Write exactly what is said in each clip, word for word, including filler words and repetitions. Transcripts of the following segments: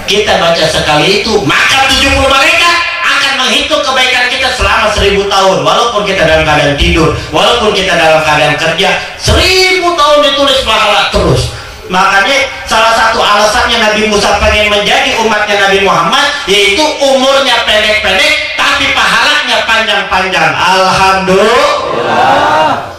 kita baca sekali itu, maka tujuh puluh malaikat akan menghitung kebaikan kita selama seribu tahun. Walaupun kita dalam keadaan tidur, walaupun kita dalam keadaan kerja, seribu tahun ditulis pahala terus. Makanya salah satu alasannya Nabi Musa pengen menjadi umatnya Nabi Muhammad, yaitu umurnya pendek-pendek tapi pahalanya panjang-panjang. Alhamdulillah.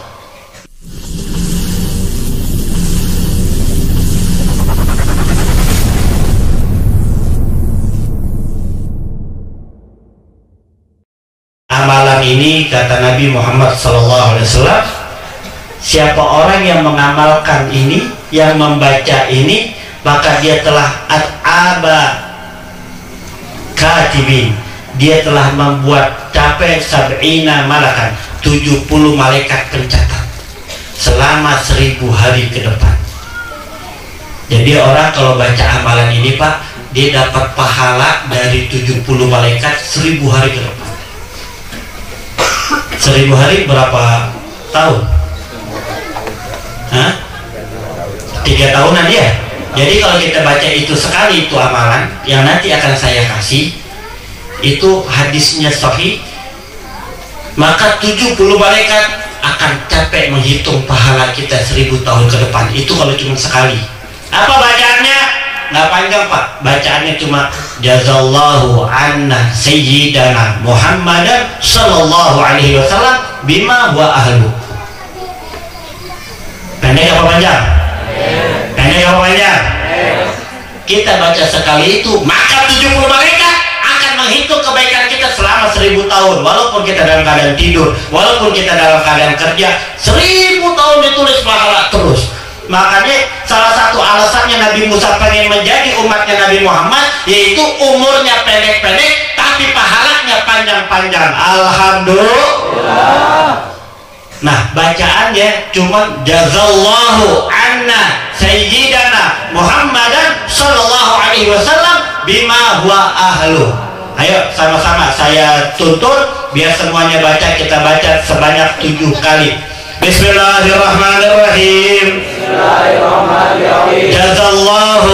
Amalan ini, kata Nabi Muhammad sallallahu alaihi wasallam, siapa orang yang mengamalkan ini, yang membaca ini, maka dia telah at'aba katibin, dia telah membuat capek sab'ina malakan, tujuh puluh malaikat pencatat selama seribu hari ke depan. Jadi orang kalau baca amalan ini Pak, dia dapat pahala dari tujuh puluh malaikat seribu hari ke depan. Seribu hari berapa tahun? Hah? Tiga tahunan ya. Jadi kalau kita baca itu sekali, itu amalan yang nanti akan saya kasih, itu hadisnya sahih, maka tujuh puluh malaikat akan capek menghitung pahala kita seribu tahun ke depan. Itu kalau cuma sekali. Apa bacaannya? Nggak panjang Pak, bacaannya cuma jazallahu anna sayyidana Muhammadan sallallahu alaihi wasallam bima huwa ahlu. Pendek apa panjang? Pendek apa panjang? Kita baca sekali itu, maka tujuh puluh malaikat akan menghitung kebaikan kita selama seribu tahun. Walaupun kita dalam keadaan tidur, walaupun kita dalam keadaan kerja, seribu tahun ditulis pahala terus. Makanya salah satu alasannya Nabi Musa pengen menjadi umatnya Nabi Muhammad, yaitu umurnya pendek-pendek tapi pahalanya panjang-panjang. Alhamdulillah. Nah, bacaannya cuma jazallahu anna sayyidana Muhammadan sallallahu alaihi wasallam bima huwa ahlu. Ayo sama-sama saya tuntut biar semuanya baca, kita baca sebanyak tujuh kali. Bismillahirrahmanirrahim. Bismillahirrahmanirrahim. Jazallahu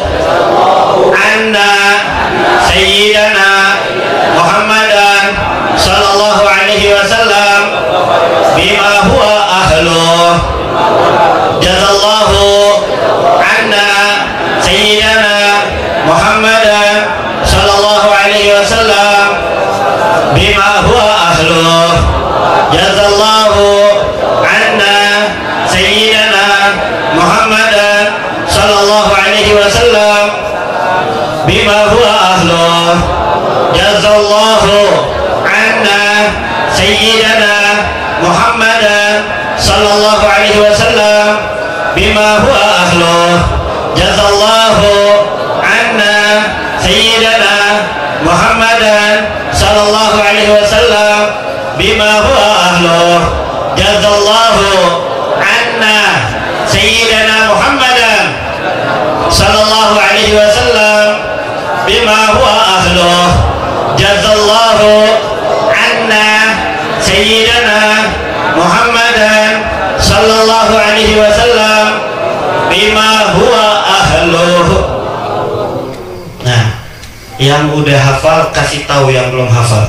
anna sayyidana Muhammadan sallallahu alaihi wasallam bima huwa ahluh. Jazallahu anna sayyidana Muhammadan sallallahu alaihi wasallam bima huwa ahluh. Jazallahu anna sayyidana Muhammadan sallallahu alaihi wasallam bima huwa ahluh. Jazallahu anna sayyidana Muhammadan sallallahu alaihi wasallam bima huwa ahluh. Jazallahu anna sayyidana Muhammadan sallallahu alaihi wasallam bima huwa ahluh. Jazallahu anna sayyidana Muhammadan sallallahu alaihi wasallam bima huwa ahluh. Jazallahu anna sayyidana Muhammadan sallallahu alaihi wasallam bima huwa ahluh. Nah, yang udah hafal kasih tahu yang belum hafal.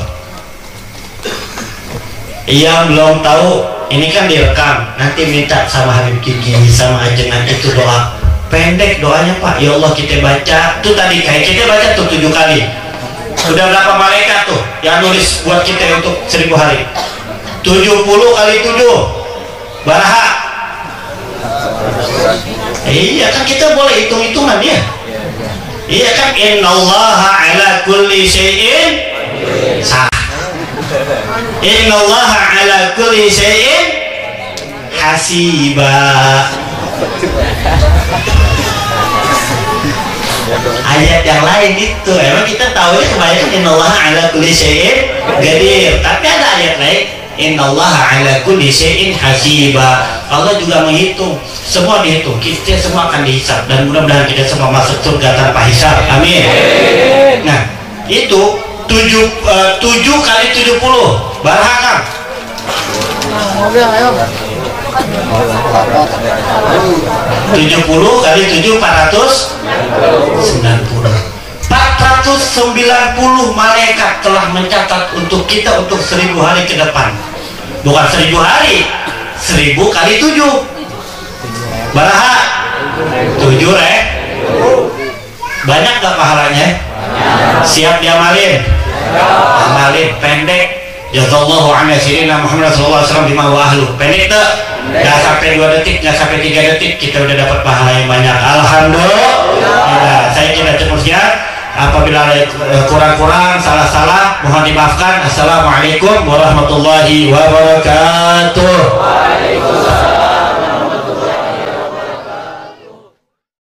Yang belum tahu, ini kan direkam, nanti minta sama Habib Kiki sama ajengan itu doa pendek doanya Pak. Ya Allah, kita baca tuh tadi kayak kita baca tuh tujuh kali. Sudah berapa malaikat tuh yang nulis buat kita untuk seribu hari? Tujuh puluh kali tujuh baraha. Iya kan, kita boleh hitung-hitungan ya. Iya kan, innallaha ala kulli syai'in sah. Innallaha ala kulli syai'in hasiba. Ayat yang lain itu emang kita tahu ya, kebanyakan innallaha ala kulli syai'in qadir, tapi ada ayat lain innallaha ala kulli syai'in hasiba. Allah juga menghitung, semua dihitung, kita semua akan dihisab, dan mudah-mudahan kita semua masuk surga tanpa hisab, amin. Nah itu tujuh, uh, tujuh kali tujuh puluh barahakam. Tujuh puluh kali tujuh empat ratus sembilan puluh. sembilan puluh malaikat telah mencatat untuk kita untuk seribu hari ke depan. Bukan seribu hari, seribu kali tujuh. Baraha tujuh eh. Banyak gak pahalanya? Siap diamalin? Amalin pendek. Jazallahu anna sayyidina Muhammad sallallahu alaihi wasallam bima wa ahlu. Pendek tuh, nggak sampai dua detik, nggak sampai tiga detik, kita udah dapat pahala yang banyak. Alhamdulillah. Nah, saya kira cukup sekian. Apabila ada kurang-kurang, salah-salah, mohon dimaafkan. Assalamualaikum warahmatullahi wabarakatuh. Waalaikumsalam.